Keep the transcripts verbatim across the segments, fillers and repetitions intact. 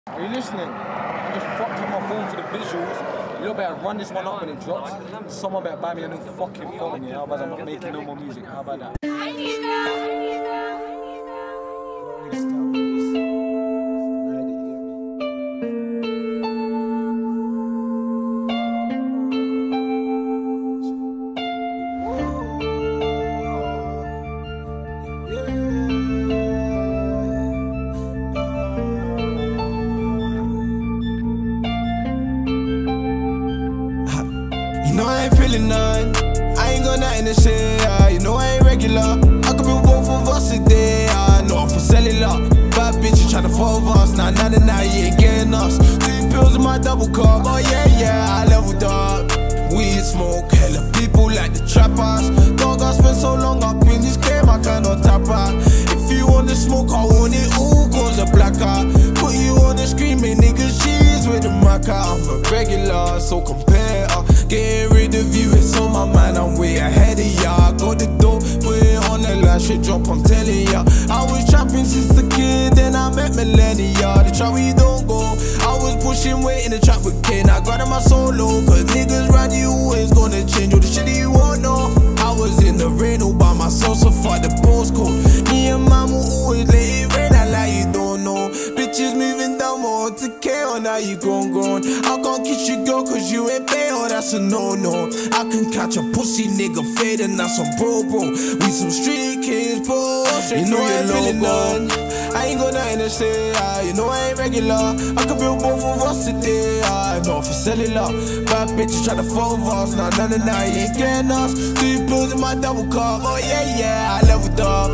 Are you listening? I just fucked up my phone for the visuals. You lot better run this one up when it drops. Someone better buy me a new fucking phone, yeah? Otherwise I'm not making no more music. How about that? You know I ain't feeling none, I ain't got nothing to say, uh, you know I ain't regular. I could be both of us today, I uh, know I'm for cellular. Bad bitches tryna fall of us, nah nah nah nah, you ain't getting us. Two pills in my double cup, oh yeah yeah, I leveled up. Weed smoke, hella people like the trappers. Dog, I spent so long up in this game, I cannot tap out. If you want the smoke, I want it all, cause a black eye. Put you on the screen, make niggas cheese with the maca. I'm a regular, so compare. Uh, Get rid of you, it's on my mind, I'm way ahead of ya. Got the dope, put it on the line, shit drop, I'm telling ya. I was trapping since a kid, then I met Millennia. The trap we don't go, I was pushing weight in the trap with Ken. I got in my solo, cause niggas ride you always gonna change. All the shit you won't know. I was in the rain all by myself, so fuck the postcode. Me and mama always let it rain, I like you don't know. Bitches moving down more to K O, now you grown grown. I can't kiss you girl cause you ain't pay, oh that's a no no. I can catch a pussy nigga fading, that's some bro bro. We some street kids, bro. You know I ain't feeling none, I ain't got nothing to say, uh, you know I ain't regular. I could build both of us today, I uh, know for cellular. Bad bitches tryna fall of us, nah nah nah nah, you ain't getting us. Two pills in my double cup, oh yeah yeah, I leveled up.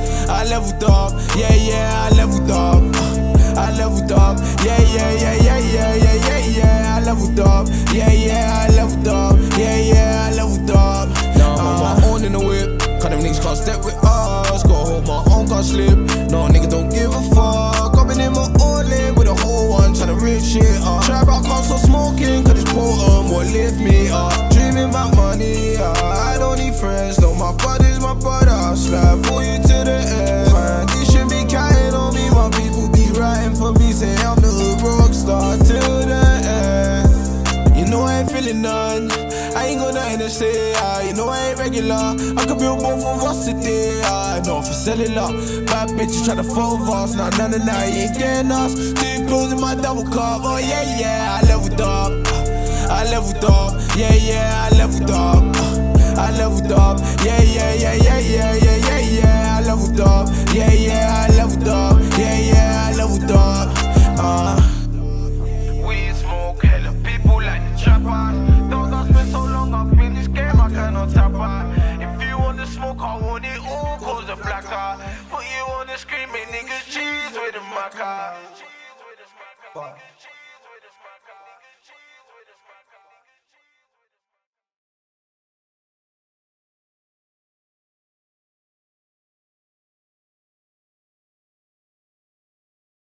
I leveled up, yeah yeah, I leveled up. I leveled up, yeah yeah yeah yeah yeah yeah yeah yeah. I leveled up, yeah yeah, I leveled up, yeah yeah, I leveled up. Now I'm on my own in the whip, cause them niggas can't step with us. Gotta hold my own, can't slip. No nigga don't give a fuck. I've been in my own lane with a whole one tryna rip shit up. Try about console smoking, cause it's potent, what lift me up. Dreaming about money, uh, I don't need friends. No, my body's my brother, I'll slide for you to the end. Man, you should be counting on me, my people be writing for me, say I'm the rock star till the end. You know I ain't feeling none, I ain't got nothing to say, uh, you know I ain't regular. I could build both of us today, I uh, know for cellular. Bad bitches tryna fall of us, nah nah nah nah, you ain't getting us. Two pills in my double cup, oh yeah yeah, I leveled up. I leveled up, yeah yeah, I leveled up. I leveled up, yeah yeah yeah yeah yeah yeah yeah yeah. I leveled up, yeah yeah, I leveled up, yeah yeah, I leveled up. Uh. We smoke, hella people like the trappers. Dog, I spent so long up in this game, I cannot tap out. If you want the smoke, I want it all, cause a black eye. Put you on the screen, make niggas cheese with a maca.